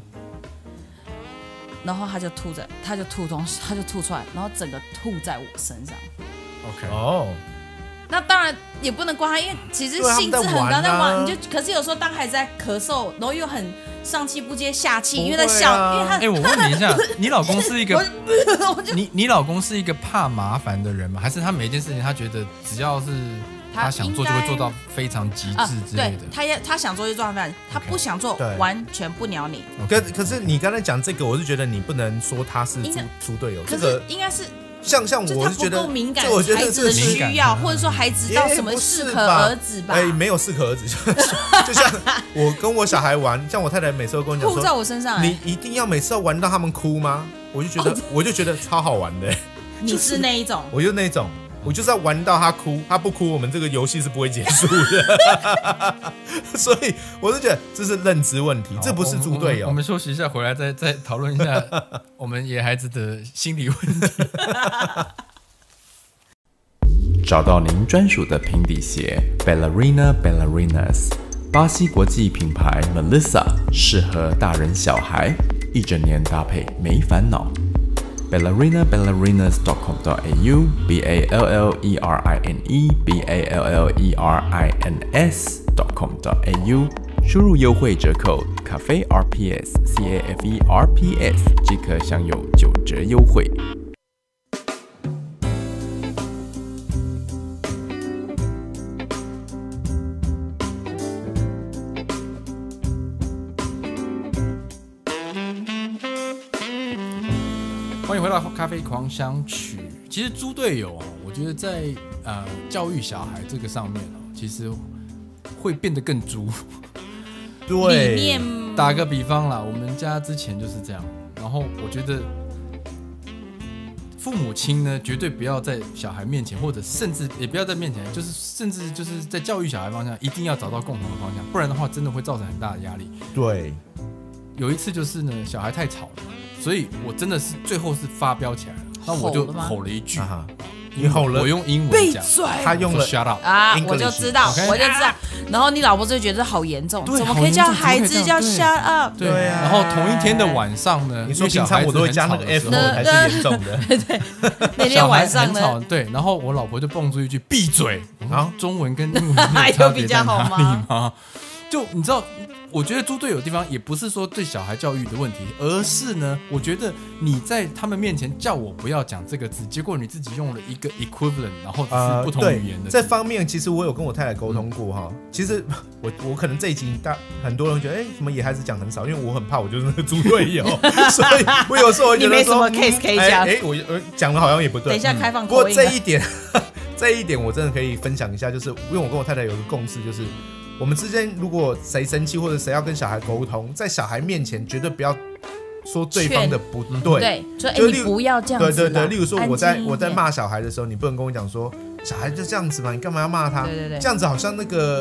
然后他就吐在，他就吐东西，他就吐出来，然后整个吐在我身上。 OK， 哦， 那当然也不能怪他，因为其实兴致很高，在玩，你就可是有时候当孩子在咳嗽，然后又很上气不接下气，因为在笑，因为他。 哎，我问你一下，你老公是一个，你你老公是一个怕麻烦的人吗？还是他每一件事情他觉得只要是他想做就会做到非常极致之类的？ 对，他也他想做就做到非常，他不想做完全不鸟你。 可可是你刚才讲这个，我是觉得你不能说他是猪猪队友， 这个应该是。 像像我是觉得， 敏感， 我觉得孩子的需要，或者说孩子到什么适可而止吧？ 哎，没有适可而止，就像我跟我小孩玩，像我太太每次都跟我讲说， 吐在我身上， 你一定要每次要玩到他们哭吗？我就觉得，我就觉得超好玩的。 你是那一种， 我就那一种。我就是要玩到他哭，他不哭，我们这个游戏是不会结束的。所以我是觉得这是认知问题，这不是猪队友。 我们休息一下，回来再再讨论一下我们野孩子的心理问题。 找到您专属的平底鞋 Ballerina Ballerinas， 巴西国际品牌 Melissa， 适合大人小孩，一整年搭配没烦恼。ballerina ballerinas dot com dot a u b a l l e r i n e b a l l e r i n s dot com dot a u， 输入优惠折扣咖啡 R P S C A F E R P S 即可享有九折优惠。 欢迎回到咖啡狂想曲。其实猪队友，我觉得在呃教育小孩这个上面其实会变得更猪。 对， 理念打个比方啦，我们家之前就是这样。然后我觉得父母亲呢，绝对不要在小孩面前，或者甚至也不要在面前，就是甚至就是在教育小孩方向，一定要找到共同的方向，不然的话，真的会造成很大的压力。 对， 有一次就是呢，小孩太吵了。所以我真的是最后是发飙起来了，那我就吼了一句， 啊、你吼了， 我用英文讲， 他用了 shut up 啊，我就知道， okay? 我就知道。然后你老婆就觉得好严重，怎么可以叫孩子叫 shut up？ 对啊。然后同一天的晚上呢， 你说平常我都会加那个 f 才是严重的， 对对。那天晚上呢， 对，然后我老婆就蹦出一句闭嘴，然后中文跟英文有比较好吗？就你知道。我觉得猪队友的地方也不是说对小孩教育的问题，而是呢，我觉得你在他们面前叫我不要讲这个字，结果你自己用了一个 equivalent， 然后只是不同语言的、呃。 这方面其实我有跟我太太沟通过哈、嗯。其实我我可能这一集大很多人觉得，哎、欸，什么野孩子讲很少，因为我很怕我就是那个猪队友，所以我有时候会觉得说， 你没什么 case 可以讲。 哎、欸欸，我我讲的好像也不对。 等一下开放、嗯。 不过这一点，这一点我真的可以分享一下，就是因为我跟我太太有个共识，就是。我们之间如果谁生气或者谁要跟小孩沟通，在小孩面前绝对不要说对方的不对， 对，就哎、欸、你不要这样子。 对对对，例如说我在我在骂小孩的时候，你不能跟我讲说小孩就这样子嘛，你干嘛要骂他？ 对对对， 这样子好像那个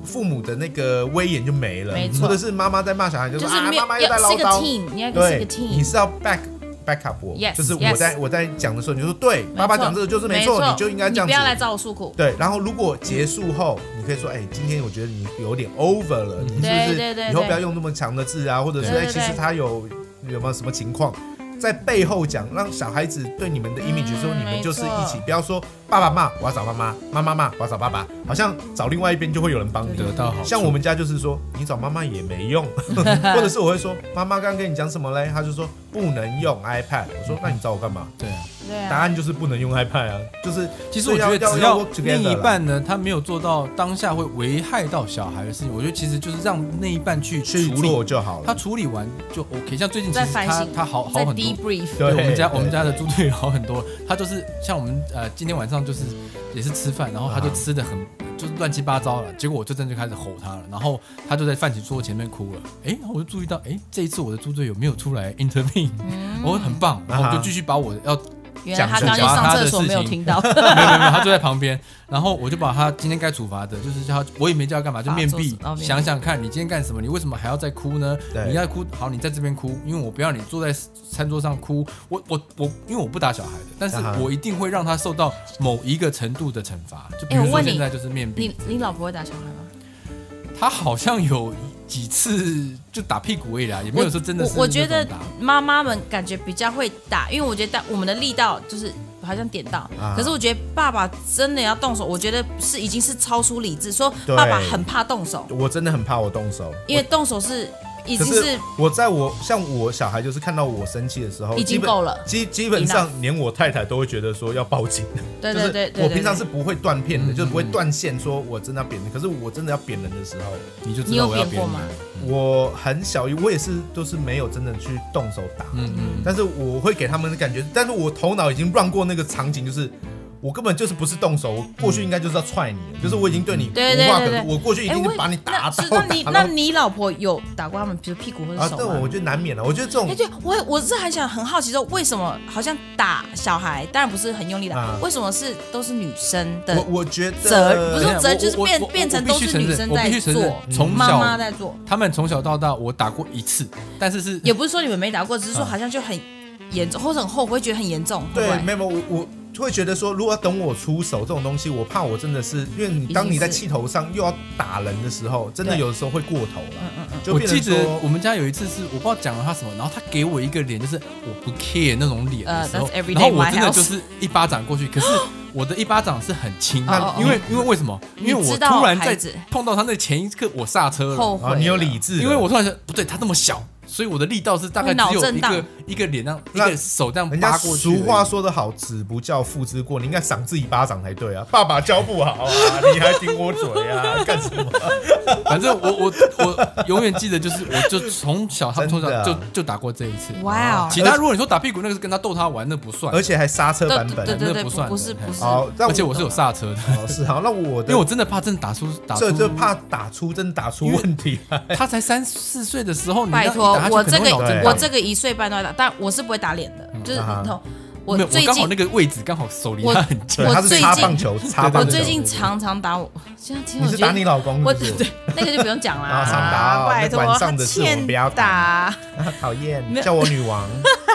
父母的那个威严就没了， 没错， 或者是妈妈在骂小孩，就说就是啊妈妈又在唠叨， 是个 team， 你要是个 team， 你是要 back back up 我， yes, 就是我在 yes. 我在讲的时候，你就说对，爸爸讲这个就是没错，你就应该这样子， 你不要来找我诉苦。 对，然后如果结束后，你可以说，哎，今天我觉得你有点 over 了，你是不是以后不要用那么强的字啊，或者是哎，其实他有有没有什么情况？在背后讲，让小孩子对你们的 image 说，你们就是一起，不要说爸爸骂我要找妈妈，妈妈骂我要找爸爸，好像找另外一边就会有人帮你得到好处。 像我们家就是说，你找妈妈也没用，或者是我会说，妈妈刚刚跟你讲什么嘞？他就说不能用 iPad， 我说那你找我干嘛？ 对啊。 答案就是不能用 iPad 啊，就是其实我觉得只要另一半呢，他没有做到当下会危害到小孩的事情，我觉得其实就是让那一半去去做就好了。 他处理完就 OK。像最近其实他他好好很多， 对我们家我们家的猪队友好很多。他就是像我们呃今天晚上就是也是吃饭，然后他就吃的很就是乱七八糟了，结果我就真的就开始吼他了，然后他就在饭前桌前面哭了。哎，然后我就注意到，哎，这一次我的猪队友没有出来 intervene， 我很棒，然后我就继续把我要。 原来他刚去上厕所没有听到，没有没有没有，他坐在旁边，然后我就把他今天该处罚的，就是叫他，我也没叫他干嘛，就面壁，想想看你今天干什么，你为什么还要再哭呢？你要哭，好，你在这边哭，因为我不要你坐在餐桌上哭，我我我，因为我不打小孩的，但是我一定会让他受到某一个程度的惩罚，就比如说现在就是面壁。 你你老婆会打小孩吗？ 他好像有几次就打屁股而已啦，也没有说真的是。 我, 我觉得妈妈们感觉比较会打，因为我觉得我们的力道就是好像点到，啊、可是我觉得爸爸真的要动手，我觉得是已经是超出理智。说爸爸很怕动手， 我真的很怕我动手， 因为动手是。已经是我在我像我小孩就是看到我生气的时候已经够了， 基基本上连我太太都会觉得说要报警。 对对对对， 我平常是不会断片的，就是不会断线，说我真的要扁人。可是我真的要扁人的时候， 你就知道我要扁过吗？ 我很小，我也是都是没有真的去动手打，嗯嗯，但是我会给他们的感觉，但是我头脑已经乱过那个场景，就是。我根本就是不是动手，我过去应该就是要踹你，嗯、就是我已经对你无话可说，我过去一定就把你打到。 那你那你老婆有打过他们，比如屁股或者手吗？ 啊，对，我觉得难免了。我觉得这种， 哎，对我我是很想很好奇说，为什么好像打小孩，当然不是很用力打，啊、为什么是都是女生的？ 我我觉得责不是责，就是变变成都是女生在做， 从妈妈在做。 他们从小到大，我打过一次，但是是也不是说你们没打过，只是说好像就很严重，或者很后悔，觉得很严重。 对，没有我我。会觉得说，如果要等我出手这种东西，我怕我真的是，因为你当你在气头上又要打人的时候，真的有的时候会过头了。嗯嗯嗯。 我记得我们家有一次是我不知道讲了他什么，然后他给我一个脸，就是我不 care 那种脸的时候， uh, 然后我真的就是一巴掌过去，可是我的一巴掌是很轻，因为因为为什么？因为我突然在碰到他那前一刻我刹车了， 后悔了。 你有理智， 因为我突然想不对，他那么小。所以我的力道是大概只有一个一个脸这样，一个手这样扒过去。 俗话说得好，子不教父之过，你应该赏自己巴掌才对啊！爸爸教不好啊，你还顶我嘴啊，干什么？ 反正我我我永远记得，就是我就从小他们从小就就打过这一次。 哇哦！ 其他如果你说打屁股那个是跟他逗他玩，那不算， 而且还刹车版本， 那不算， 不是不是。 好， 而且我是有刹车的。 是好，那我因为我真的怕真的打出打出， 这就怕打出真打出问题。 他才三四岁的时候， 拜托我这个。我这个一岁半都要打，但我是不会打脸的，嗯、就是我最近刚好那个位置刚好手离他很近， 他是擦棒球，擦棒球。我最近常常打我，这样听我你是打你老公， 我对那个就不用讲啦， 常打， 拜托， 晚上的事我们不要打， 讨厌，叫我女王，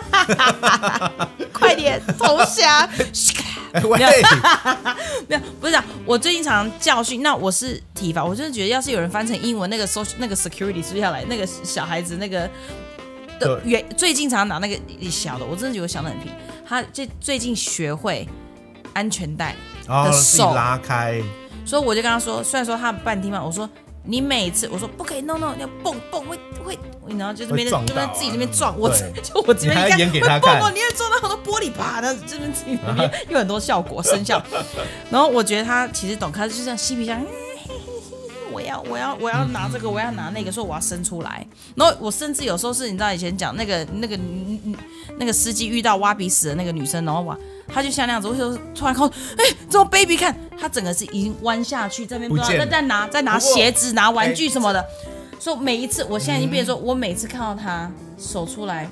快点投降。 喂， 没有，不是这样。我最近常常教训，那我是体罚，我真的觉得，要是有人翻成英文，那个 social 那个 security 是不是要来？那个小孩子那个的原最近常常打那个小的，我真的觉得我想得很皮。他这最近学会安全带的手、 哦、拉开， 所以我就跟他说，虽然说他半听嘛，我说你每次我说不可以 no no 要蹦蹦会会，然后就这边就在自己这边撞，我就我这边你还演给他看， 你会撞到好多玻璃啪的，这边自己那边有很多效果声效，然后我觉得他其实懂，他就这样嬉皮笑。我要我要我要拿这个，我要拿那个，说我要伸出来。然后我甚至有时候是你知道以前讲那个那个那个司机遇到挖鼻屎的那个女生，然后哇，他就像那样子，我就突然看，哎，这种 baby 看，他整个是已经弯下去，这边不知道在在拿在拿鞋子、拿玩具什么的。所以每一次，我现在已经变成说，我每次看到他手出来，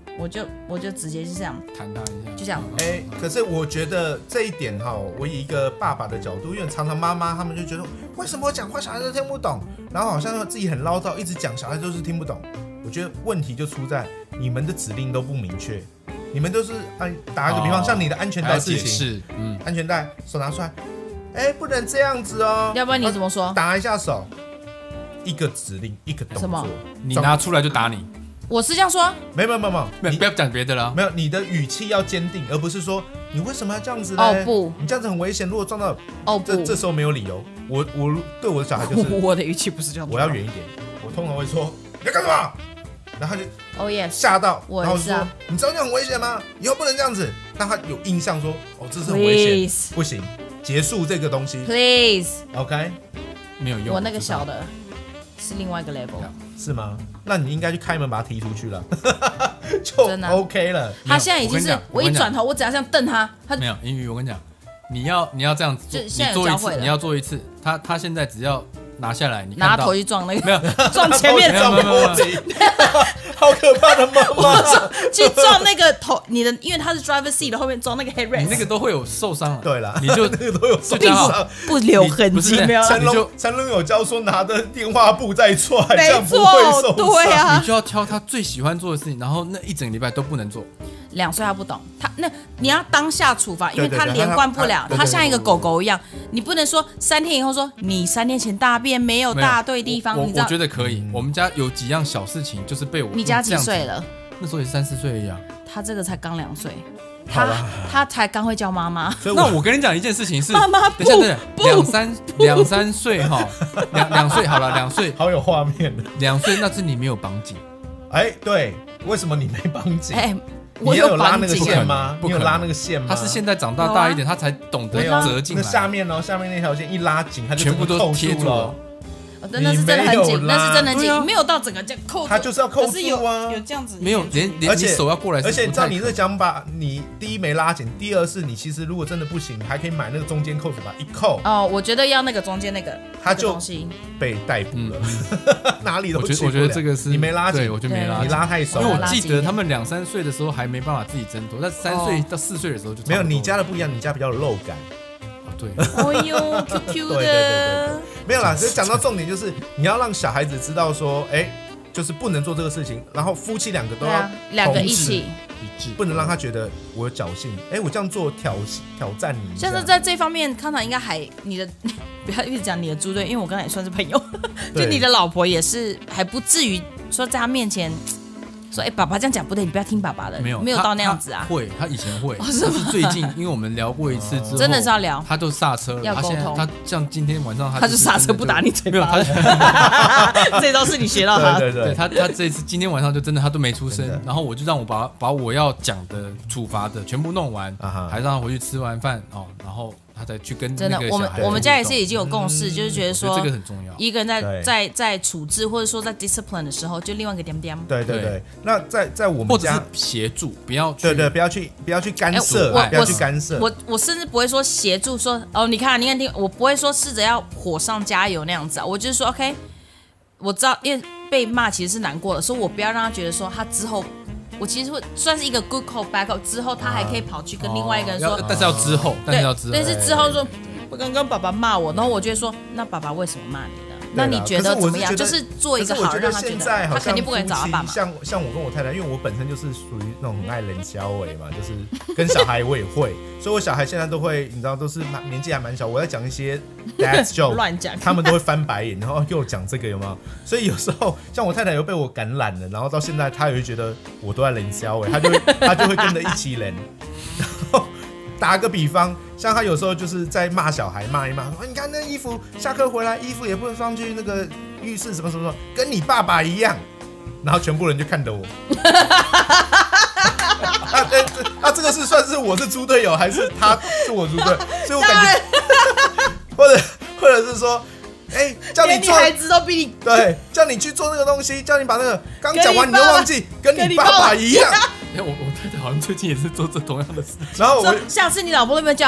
我就我就直接就这样弹他一下， 就这样。 哎、欸，可是我觉得这一点哈，我以一个爸爸的角度，因为常常妈妈他们就觉得，为什么我讲话小孩都听不懂，然后好像自己很唠叨，一直讲小孩都是听不懂。我觉得问题就出在你们的指令都不明确，你们都是哎，打个比方，哦、像你的安全带事情， 是，嗯， 安全带手拿出来，哎、欸，不能这样子哦， 要不然你怎么说？ 打一下手，一个指令，一个动作， 你拿出来就打你。 我是这样说， 没有没有没有没有，不要讲别的了。 没有，你的语气要坚定，而不是说你为什么要这样子呢？ 哦不， 你这样子很危险，如果撞到哦不， 这这时候没有理由。我我对我的小孩就是我的语气不是这样， 我要远一点。我通常会说你在干什么？然后他就哦耶吓到， 我然后说你知道这样很危险吗？以后不能这样子。让他有印象说哦这是很危险，不行，结束这个东西 ，please。 OK， 没有用。 我那个小的是另外一个 level。 是吗？那你应该去开门把他踢出去了，就 OK 了。 他现在已经是，我一转头，我只要这样瞪他，他没有。英语，我跟你讲，你要你要这样子做，你做一次，你要做一次。他他现在只要拿下来，你拿头去撞那个， 没有撞前面， 撞玻璃，好可怕的妈妈！ 去撞那个头，你的，因为他是 driver seat 的后面撞那个 headrest， 你那个都会有受伤。 对啦， 你就那个都有受伤， 不留痕迹。没有， 成龙成龙有教说拿着电话簿在踹，这样不会受伤。 对啊， 你就要挑他最喜欢做的事情，然后那一整个礼拜都不能做。 两岁他不懂，他那你要当下处罚，因为他连贯不了，他像一个狗狗一样，你不能说三天以后说你三天前大便没有大对地方，你知道？ 我觉得可以，我们家有几样小事情就是被我。 你家几岁了？ 那时候也三四岁而已啊。 他这个才刚两岁，他他才刚会叫妈妈。 那我跟你讲一件事情是， 妈妈不， 等一下等一下，两三两三岁哈，两两岁好了，两岁好有画面的， 两岁那是你没有绑紧。 哎，对，为什么你没绑紧？ 哎。 你有拉那个线吗？你有拉那个线吗？ 他是现在长大大一点，他才懂得折进来。 那下面哦，下面那条线一拉紧，它就全部都贴住了。 那是真的很紧，那是真的很紧，没有到整个这样扣住。 它就是要扣住啊，有这样子， 没有连连你手要过来。 而且你知道你这讲法，你第一没拉紧，第二是你其实如果真的不行，你还可以买那个中间扣子把一扣。 哦，我觉得要那个中间那个， 他就被逮捕了，哪里都去不了。 我觉得这个是你没拉紧， 对，我就没拉紧， 你拉太松。 因为我记得他们两三岁的时候还没办法自己挣脱，但三岁到四岁的时候就没有。你家的不一样，你家比较有肉感。 对， 哎呦 ，Q Q 的， 对对对对，没有啦。所以讲到重点就是，你要让小孩子知道说，哎，就是不能做这个事情，然后夫妻两个都要两个一起一致， 不能让他觉得我有侥幸，哎，我这样做挑挑战你。 像是在这方面，康堂应该还你的不要一直讲你的猪队，因为我刚才也算是朋友，就你的老婆也是还不至于说在他面前。说哎、欸，爸爸这样讲不对，你不要听爸爸的。 没有， 没有到那样子啊。 会，他以前会，但是最近，因为我们聊过一次之后， 真的是要聊， 他都刹车了。 要沟通。 他像今天晚上他他就刹车不打你嘴巴。 没有，他这都是你学到他。 对对对， 他他这次今天晚上就真的他都没出声，然后我就让我把把我要讲的处罚的全部弄完，还让他回去吃完饭哦，然后。他再去跟真的，我们我们家也是已经有共识，嗯、就是觉得说这个很重要。 一个人在在在处置或者说在 discipline 的时候，就另外一个点点。 对对对，那在在我们或者是协助，不要对对，不要去不要去干涉， 欸、 不要去干涉。 我我甚至不会说协助说哦，你看你看听，我不会说试着要火上加油那样子啊，我就是说 OK， 我知道，因为被骂其实是难过的，所以我不要让他觉得说他之后。我其实会算是一个 good call back up 之后，他还可以跑去跟另外一个人说， 哦、但是要之后，但是要之后， 但是之后说，我刚刚爸爸骂我，然后我就会说，那爸爸为什么骂你呢？那你觉得怎么样？就是做一个好让他觉得，他肯定不可能找他爸爸。 像像我跟我太太，因为我本身就是属于那种很爱冷笑话嘛，就是跟小孩我也会，所以我小孩现在都会，你知道，都是年纪还蛮小，我在讲一些 dad joke， 乱讲， 他们都会翻白眼，然后又讲这个有没有？所以有时候像我太太又被我感染了，然后到现在她也会觉得我都在冷笑话，她就会她就会跟着一起冷。然后打个比方，像他有时候就是在骂小孩，骂一骂，说你看那衣服，下课回来衣服也不能放去那个浴室，什么什么什么，跟你爸爸一样。然后全部人就看着我。啊，欸、啊，这个是算是我是猪队友，还是他是我猪队？所以我感觉，或者或者是说，哎、欸，叫你做， 孩子都比你对，叫你去做那个东西，叫你把那个刚讲完你就忘记，跟你爸爸一样。 哎、欸，我我太太好像最近也是做这同样的事情。 然后我下次你老婆都没有叫，她说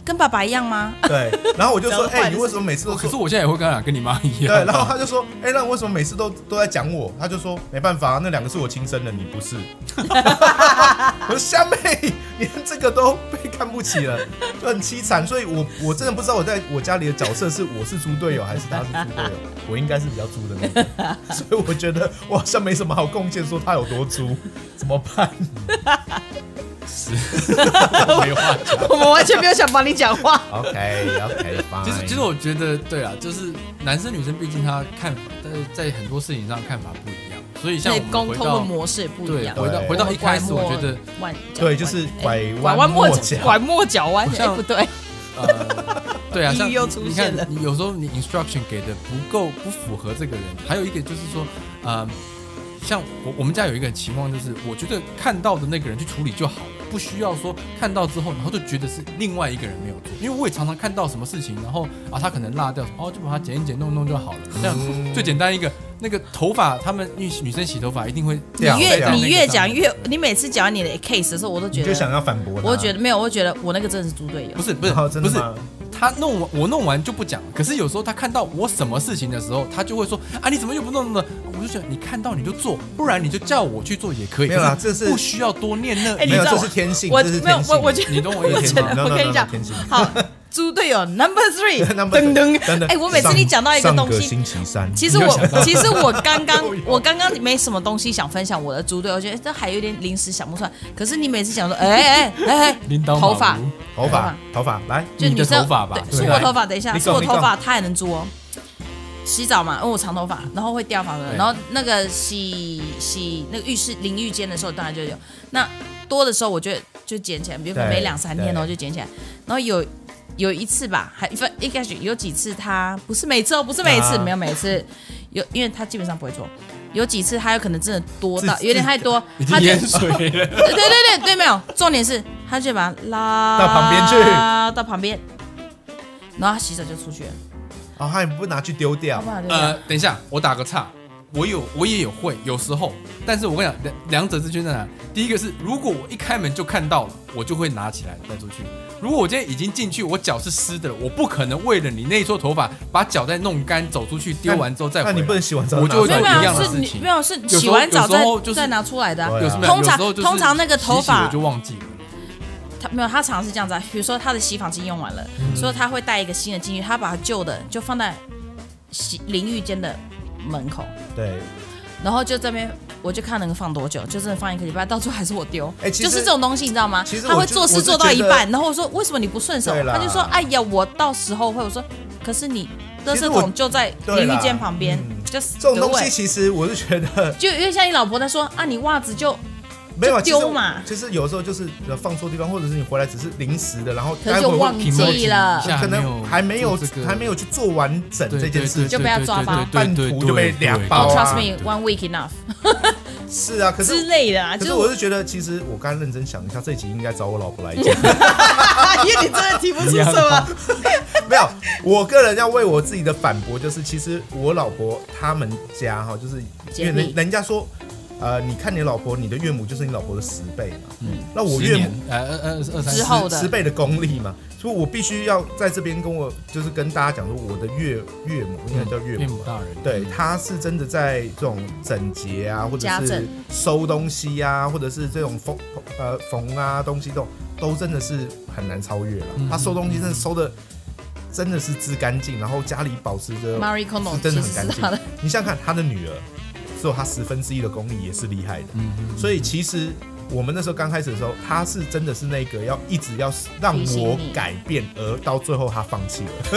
跟爸爸一样吗？ 对，然后我就说，哎、欸，你为什么每次都？ 可是我现在也会跟他讲，跟你妈一样。 对，然后他就说，哎、欸，那为什么每次都都在讲我？他就说，没办法，那两个是我亲生的，你不是。我说夏妹，连这个都被看不起了，就很凄惨。所以我我真的不知道我在我家里的角色是我是猪队友还是他是猪队友。我应该是比较猪的那个，所以我觉得我好像没什么好贡献，说他有多猪，怎么办？ 是，没话讲。 我们完全没有想帮你讲话。 OK OK， 其实其实我觉得对啊，就是男生女生毕竟他看法，在在很多事情上看法不一样，所以像我们沟通的模式也不一样。 回到回到一开始，我觉得对，就是拐弯抹角， 拐抹角弯，哎不对。 呃，对啊，像又出现了。 你看，你有时候你 instruction 给的不够，不符合这个人。还有一个就是说，呃，像我我们家有一个情况，就是我觉得看到的那个人去处理就好了，不需要说看到之后，然后就觉得是另外一个人没有做。因为我也常常看到什么事情，然后啊他可能落掉，哦就把它剪一剪弄弄就好了。这样最简单一个，那个头发，他们女女生洗头发一定会掉。你越你越讲越，你每次讲完你的 case 的时候，我都觉得就想要反驳。 我觉得没有，我觉得我那个真的是猪队友。 不是不是不是。他弄完我弄完就不讲，可是有时候他看到我什么事情的时候，他就会说啊你怎么又不弄呢？我就觉得你看到你就做，不然你就叫我去做也可以。 没有啦，这是不需要多念那。 没有，这是天性， 我这是天性。 我我你懂我意思吗？ 我跟你讲，好，猪队友 number three， 噔噔，哎，我每次你讲到一个东西， 星期三， 其实我其实我刚刚我刚刚没什么东西想分享我的猪队友，我觉得这还有点临时想不出来。可是你每次讲说，哎哎哎哎，头发头发头发来， 就女生头发吧， 是我头发，等一下是我头发，他也能猪哦。洗澡嘛，因为我长头发，然后会掉发的，然后那个洗洗那个浴室淋浴间的时候，当然就有。那多的时候，我就就捡起来，比如说每两三天，然后就捡起来。然后有有一次吧，还一开始有几次他不是每次哦，不是每一次，没有每一次有，因为他基本上不会做。有几次他有可能真的多到有点太多， 已经淹水了。对对对对对，没有。重点是，他就把它拉到旁边去， 到旁边，然后他洗澡就出去了。 哦，他也不拿去丢掉。 呃，等一下，我打个岔，我有我也有会，有时候，但是我跟你讲，两两者之间在哪？第一个是，如果我一开门就看到了，我就会拿起来带出去。如果我今天已经进去，我脚是湿的了，我不可能为了你那一撮头发把脚再弄干，走出去丢完之后再回来。 那你不能洗完澡， 我就会做一样的事情。 没有，是洗完澡再再拿出来的。通常通常那个头发我就忘记了。 他没有，他常常是这样子啊。比如说他的洗发精用完了，嗯、所以他会带一个新的进去，他把旧的就放在洗淋浴间的门口。 对。 然后就这边，我就看能够放多久，就真的放一个礼拜，到最后还是我丢。 欸、 就是这种东西，你知道吗？ 其实他会做事做到一半，然后我说为什么你不顺手？他就说哎呀，我到时候会。我说可是你垃圾桶就在淋浴间旁边，嗯、就这种东西其实我是觉得， 就因为像你老婆在说啊，你袜子就。 没有丢嘛， 其实有时候就是放错地方，或者是你回来只是临时的，然后可是就忘记了， 可能还没有还没有去做完整这件事， 就被他抓包， 半途就被俩包啊。 Trust me, one week enough 。 是啊，可是之类的啊。 可是我是觉得，其实我刚刚认真想一下，这一集应该找我老婆来讲， 因为你真的提不出什么。 没有，我个人要为我自己的反驳，就是其实我老婆他们家哈，就是因为人人家说。呃，你看你老婆，你的岳母就是你老婆的十倍嘛。嗯，那我岳母呃呃二三之后的十倍的功力嘛，所以我必须要在这边跟我就是跟大家讲说，我的岳岳母应该叫岳母大人， 对，她是真的在这种整洁啊，或者是收东西啊，或者是这种缝呃缝啊东西都都真的是很难超越了。她收东西真的收的真的是之干净，然后家里保持着 Marie Kondo 真的很干净。你想想看，她的女儿。只有他十分之一的功力也是厉害的，嗯嗯，所以其实我们那时候刚开始的时候，他是真的是那个要一直要让我改变，而到最后他放弃了，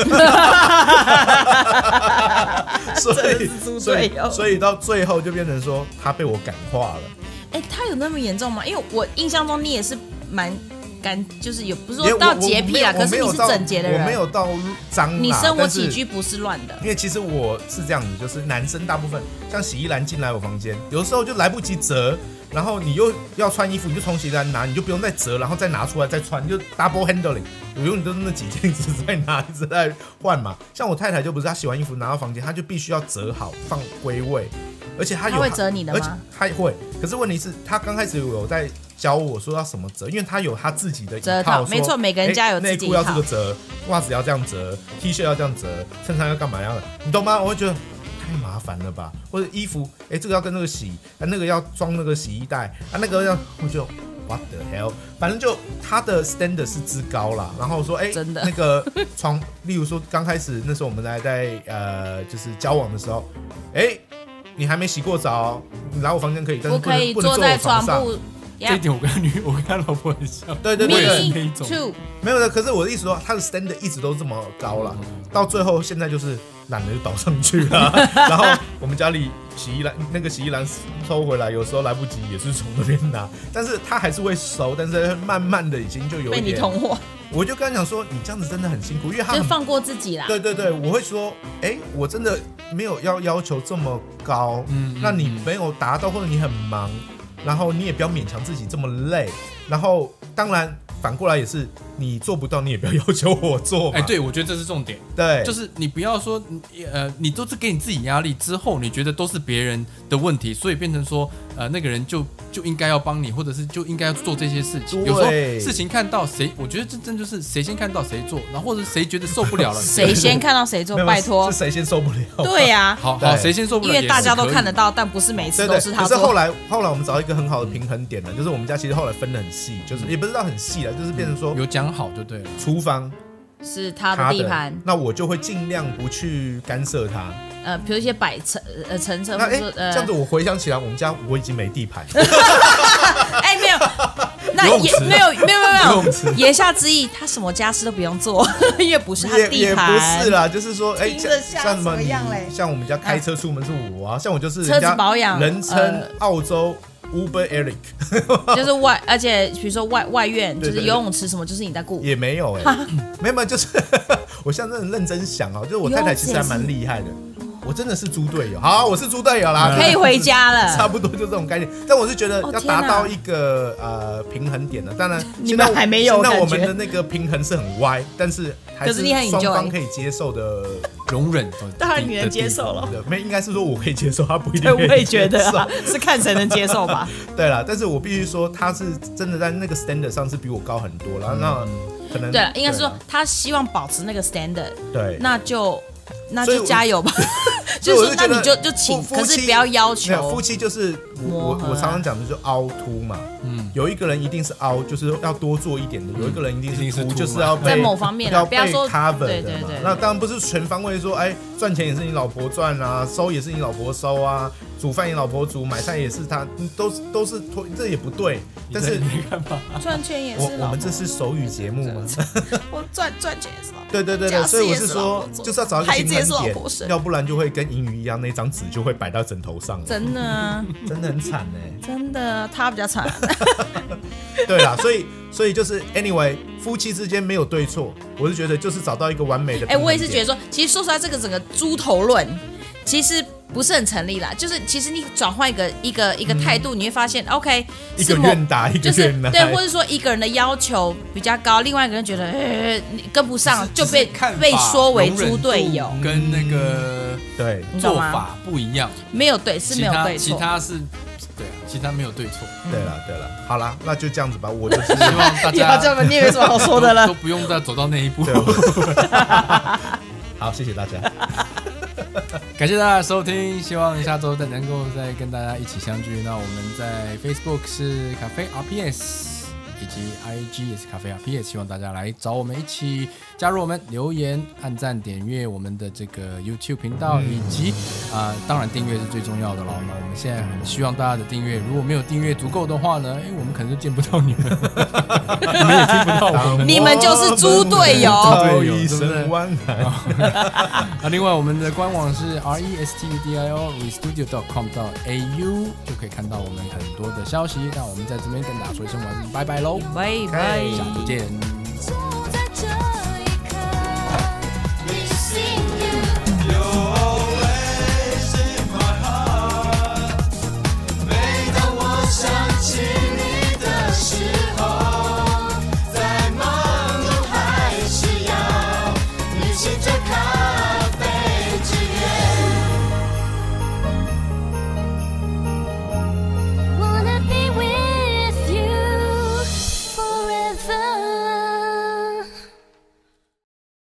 所以所以所以到最后就变成说他被我感化了。 哎、欸，他有那么严重吗？因为我印象中你也是蛮。干就是有不是说到洁癖啦，可是你是整洁的人， 我没有到脏啦。 你生活起居不是乱的， 因为其实我是这样子，就是男生大部分像洗衣篮进来我房间，有时候就来不及折，然后你又要穿衣服，你就从洗衣篮拿，你就不用再折，然后再拿出来再穿，你就 double handling。我永远都是那几件一直在拿，一直在换嘛。像我太太就不是，她洗完衣服拿到房间，她就必须要折好放归位。而且他有他会折你的吗？ 而且他会，可是问题是，他刚开始有在教我说要什么折，因为他有他自己的折套，没错，每个人家有自己内裤要这个折，袜子要这样折 ，T 恤要这样折，衬衫要干嘛样的，你懂吗？我会觉得太麻烦了吧，或者衣服，哎，这个要跟那个洗，啊，那个要装那个洗衣袋，啊，那个要，我就 what the hell， 反正就他的 standard 是之高啦。然后说，哎，真的那个床，例如说刚开始那时候我们还在呃就是交往的时候，哎，你还没洗过澡，你来我房间可以，但是不能可以不能坐在床上。 这一点我跟他女，我跟他老婆很像。 对对对对， 那一种没有的。可是我的意思说，他的 standard 一直都这么高了，到最后现在就是懒得就倒上去了。然后我们家里洗衣篮那个洗衣篮收回来，有时候来不及也是从那边拿，但是他还是会收，但是慢慢的已经就有一点被你同化。 我就跟他讲说，你这样子真的很辛苦，因为他就放过自己啦。 对对对，我会说，哎、欸，我真的没有要要求这么高，嗯，那你没有达到，或者你很忙。然后你也不要勉强自己这么累，然后当然反过来也是你做不到，你也不要要求我做嘛。 哎，对，我觉得这是重点。 对， 就是你不要说，呃，你都是给你自己压力之后，你觉得都是别人的问题，所以变成说，呃，那个人就就应该要帮你，或者是就应该要做这些事情。有时候事情看到谁，我觉得这真就是谁先看到谁做，然后或者谁觉得受不了了， 谁先看到谁做，拜托是谁先受不了。 对呀、啊， 好好，谁先受不了， 因为大家都看得到，但不是每次都是他做。 可是后来后来我们找到一个很好的平衡点了，就是我们家其实后来分得很细，就是也不是到很细了，就是变成说有讲好就对了。 厨房是他的地盘， 那我就会尽量不去干涉他。 呃，比如一些摆陈呃陈设， 那哎、 欸呃， 这样子我回想起来，我们家我已经没地盘。 哎、欸，没有，那也没有没有没有没有，言下之意，他什么家事都不用做，因为不是他地盘。 也不是啦，就是说，哎、欸，像什么样嘞？ 像我们家开车出门是我啊，像我就是车子保养， 人称澳洲。Uber Eric 就是外，而且比如说外外院，就是游泳池什么，就是你在顾， 也没有哎、欸，没有没有，就是我现在真的认真想哦，就是我太太其实还蛮厉害的，我真的是猪队友，好，我是猪队友啦， 可以回家了， 差不多就这种概念。但我是觉得要达到一个、哦、呃平衡点的，当然你们还没有， 现在我们的那个平衡是很歪，但是还是双方可以接受的。 容忍， 当然你能接受了。 没，应该是说我可以接受，他不一定可以接受。 我也觉得啊，是看谁能接受吧。 对啦，但是我必须说，他是真的在那个 standard 上是比我高很多了。嗯、那可能对了，应该是说他希望保持那个 standard。 对， 那就那就加油吧。就是说，那你就就请，可是不要要求。 夫妻就是我我我常常讲的就凹凸嘛。嗯，有一个人一定是凹，就是要多做一点的；有一个人一定是凸，就是要在某方面要被 cover 的嘛。那当然不是全方位说，哎，赚钱也是你老婆赚啊，收也是你老婆收啊，煮饭你老婆煮，买菜也是他，都都是这也不对。但是你干嘛？ 赚钱也是我我们这是手语节目吗？ 我赚赚钱也是老婆。 对对对对，所以我是说，就是要找一个平衡点，要不然就会跟银鱼一样，那张纸就会摆到枕头上。 真的啊， 真的很惨哎， 真的，他比较惨。 对啦，所以所以就是 anyway， 夫妻之间没有对错，我是觉得就是找到一个完美的。哎、欸， 我也是觉得说，其实说实话，这个整个猪头论，其实不是很成立啦。就是其实你转换一个一个一个态度，嗯、你会发现 ，OK， 一个愿打一个愿挨， 就是对，或者说一个人的要求比较高，另外一个人觉得呃你跟不上，就被被说为猪队友， 跟那个对做法不一样， 没有对是没有对错， 其他是。对啊，其他没有对错。 对了对了，好了，那就这样子吧。我就是希望大家， 这么你也没什么好说的了， 都不用再走到那一步。 好，谢谢大家， 感谢大家的收听，希望下周再能够再跟大家一起相聚。那我们在 Facebook 是咖啡 R P S， 以及 I G 也是咖啡 R P S， 希望大家来找我们一起加入我们，留言、按赞、点阅我们的这个 YouTube 频道，以及啊、呃，当然订阅是最重要的了。那我们现在很希望大家的订阅，如果没有订阅足够的话呢，哎，我们可能就见不到你们，你们也听不到我们， 你们就是猪队友， 道一声晚安。 啊，另外我们的官网是 r e s t u d i o restudio dot com 到 a u 就可以看到我们很多的消息。那我们在这边跟大家说一声晚安，拜拜喽， 拜拜， 下次见。